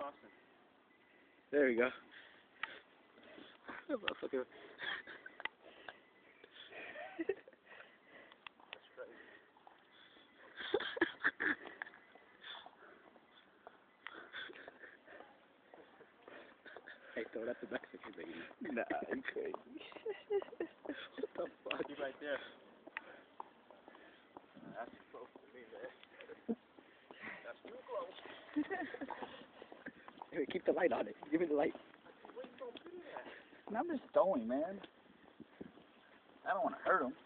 tossing. There we go. Motherfucker. Hey, throw that to Mexican, baby. Nah, you crazy. What the fuck? He's right there. That's close to me, man. That's too close. Hey, keep the light on it. Give me the light. Where you gonna be at? And I'm just throwing, man. I don't want to hurt him.